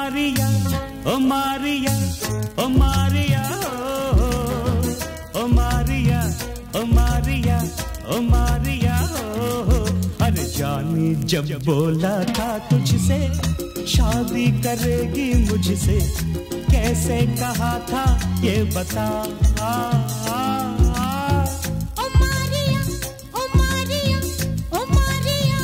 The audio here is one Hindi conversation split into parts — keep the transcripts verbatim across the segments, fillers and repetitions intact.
मारिया ओ मारिया ओ मारिया ओ मारिया ओ मारिया ओ मारिया ओ। अरे जानी जब बोला था तुझसे शादी करेगी मुझसे, कैसे कहा था ये बता। आ, आ, आ। ओ मारिया ओ मारिया ओ मारिया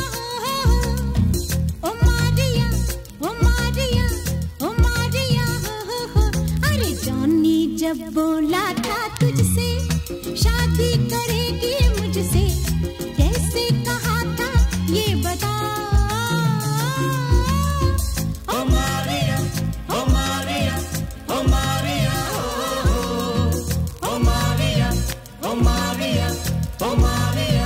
ओ मारिया ओ मारिया ओ मारिया। अरे जानी जब बोला था तुझसे शादी करेगी मुझसे, कैसे कहा था ये बता। ओ मारिया ओ मारिया ओ मारिया ओ मारिया ओ मारिया ओ मारिया।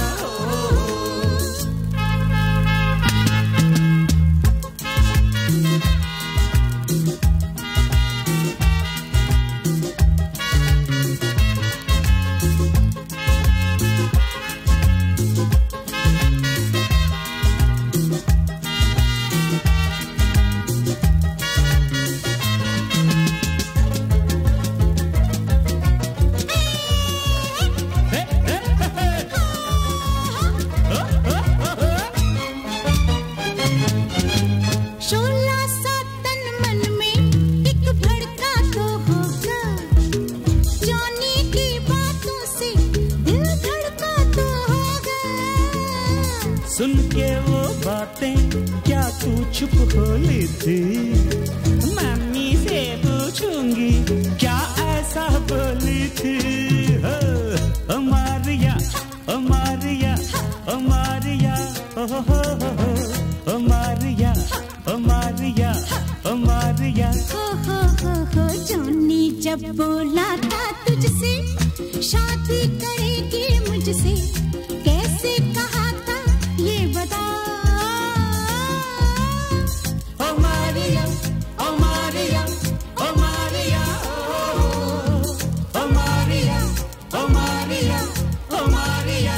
सुन के वो बातें क्या तू चुप हो ली थी, मम्मी से पूछूंगी क्या ऐसा बोली थी। ओ मारिया ओ मारिया ओ मारिया ओ हो हो हो ओ मारिया ओ मारिया ओ मारिया। हो हो हो हो जानी जब बोला था तुझसे शादी करेगी मुझसे, कैसे कहा था ये बता। ओ मारिया ओ मारिया ओ मारिया ओ मारिया ओ मारिया ओ मारिया।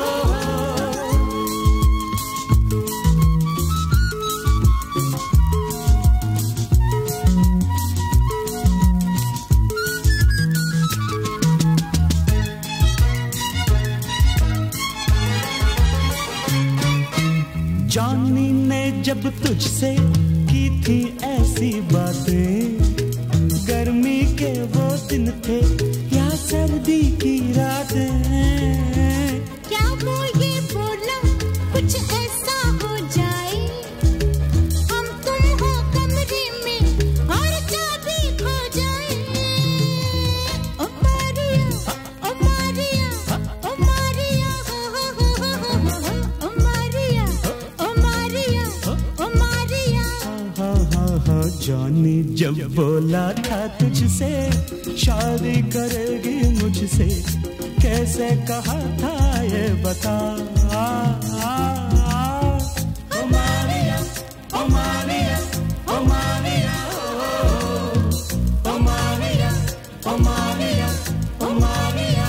जानी ने जब तुझसे की थी ऐसी बातें, गर्मी के वो दिन थे या सर्दी की रातें, क्या वो ये बोला कुछ ऐसा हो जाए, हम तुम हो कमरे में और चाबी खो जाए। ओ मारिया ओ मारिया ओ मारिया ओ मारिया ओ मारिया ओ मारिया। हा हा हा जानी जब बोला था तुझसे शादी करेगी मुझसे, कैसे कहा था ये बता। आ, आ, आ। ओ मारिया ओ मारिया ओ मारिया ओ मारिया ओ मारिया ओ मारिया।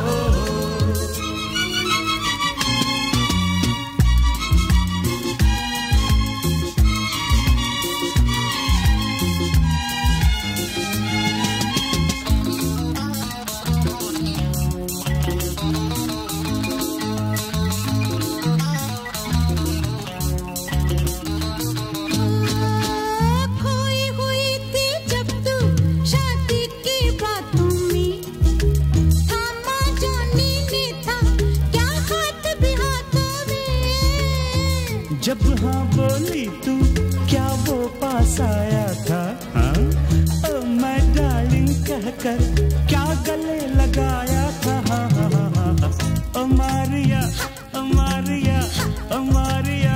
खोई हुई थी जब तू शादी की बातों में, थामा जानी ने था क्या हाथ भी हाथों में। जब हाँ बोली तू क्या वो पास आया था, हाँ ओ मैं डार्लिंग कहकर क्या गले लगाया था। हाँ हाँ हाँ हाँ ओ मारिया ओ मारिया ओ मारिया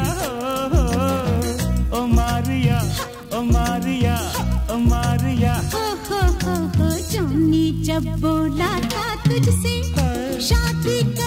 ओ मारिया ओ मारिया ओ मारिया। हो हो हो हो जानी जब बोला था तुझसे शादी कर